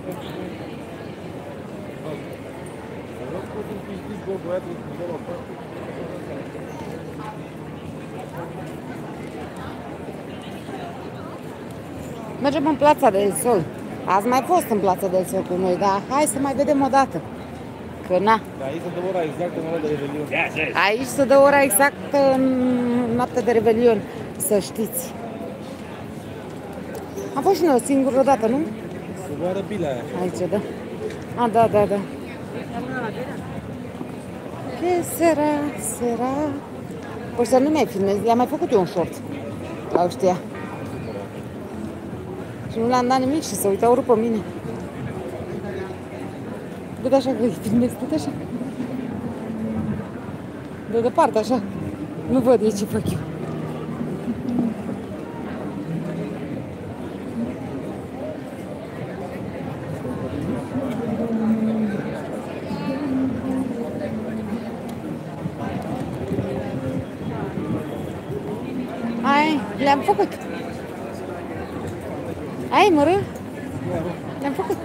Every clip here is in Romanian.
Mergem în Plața del Sol. Ați mai fost în Plața del Sol cu noi, dar hai să mai vedem o dată. Că na. Aici se dă ora exactă în ora de Revelion. Aici se dă ora exactă în noaptea de Revelion, să știți. Am fost și noi o singură dată, nu? Se doară bila aia. Aici, da. A, da, da, da. Que sera? Păi să nu mai filmez, i-am mai făcut eu un short la ăștia. Și nu le-am dat nimic și se uitau pe mine. Du-te așa că îi filmez, du-te așa. De departe, așa. Nu văd ei ce fac eu. Hai, le-am făcut. Hai, mă râ. Le-am făcut.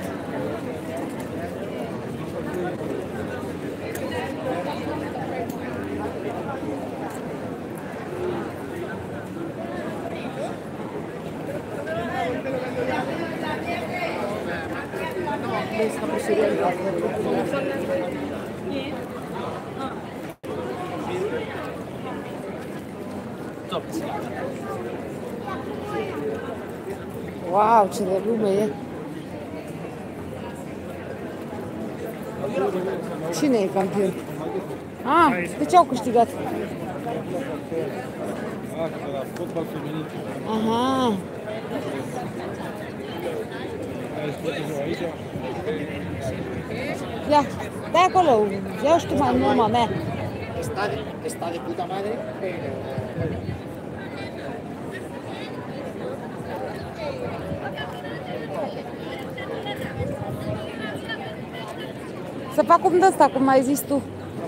Wow, ce de lume e! Cine e campion? Ah, de ce au câștigat? La fotbal feminin. Aha. Ia, stai acolo, ia și tu mai mama mea. Está de puta madre. Să fac cum de ăsta, cum ai zis tu.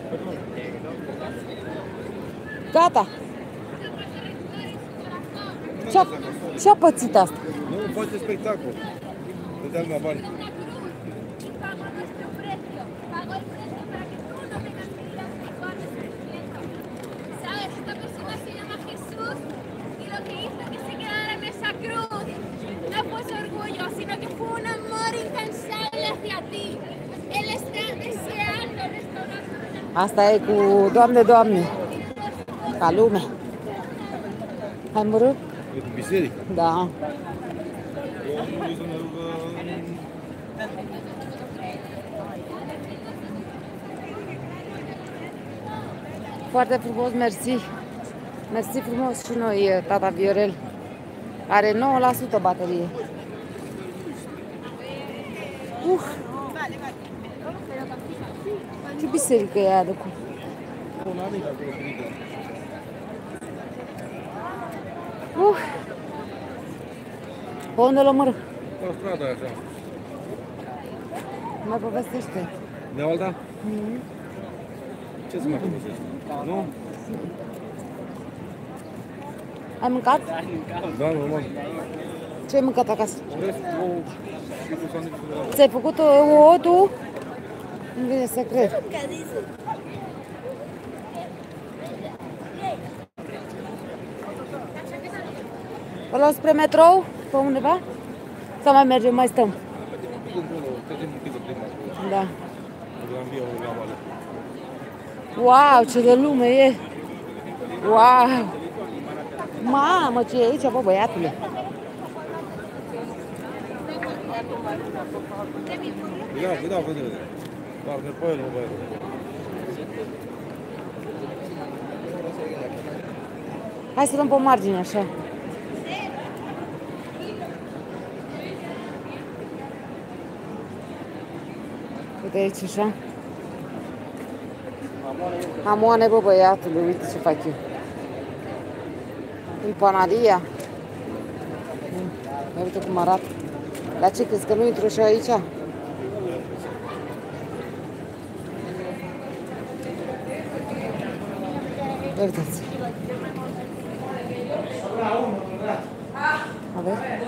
Gata. Ce-a pățit asta? Nu, face spectacol. Dădeam la bani. Sino que fue un amor incansable hacia ti. Él está deseando restaurar. Asta e cu Doamne, Doamne. Ca lume. Hai, mă rog? Biserică. Da. Foarte frumos, mersi. Mersi frumos și noi, tata Viorel. Are 9% baterie. Ce biserică e aia de cu? Pe unde lămără? Pe strada așa. Mai povestește. Nevalda? Ce să mai povestești? Nu? Ai mâncat? Da, normal. Ce ai mâncat acasă? Rest, ouă și cu sandwich de la... Ți-ai făcut ouă tu? Nu vine să cred. O luăm spre metrou? Pe undeva? Sau mai mergem, mai stăm? Trecem un pic de prima. Da. De la Învia, la Vale. Wow, ce de lume e! Wow! Mamă, ce e aici, bă, băiatule? Da, vede. Doar merg pe el, nu băiatul. Hai să dăm pe margine, așa. Uite aici, așa. Amoane, bă, băiatule, uite ce fac eu. În panaria. Ia uite cum arată. Dar ce crezi, că nu intru și aici? Ia uitați. A ver.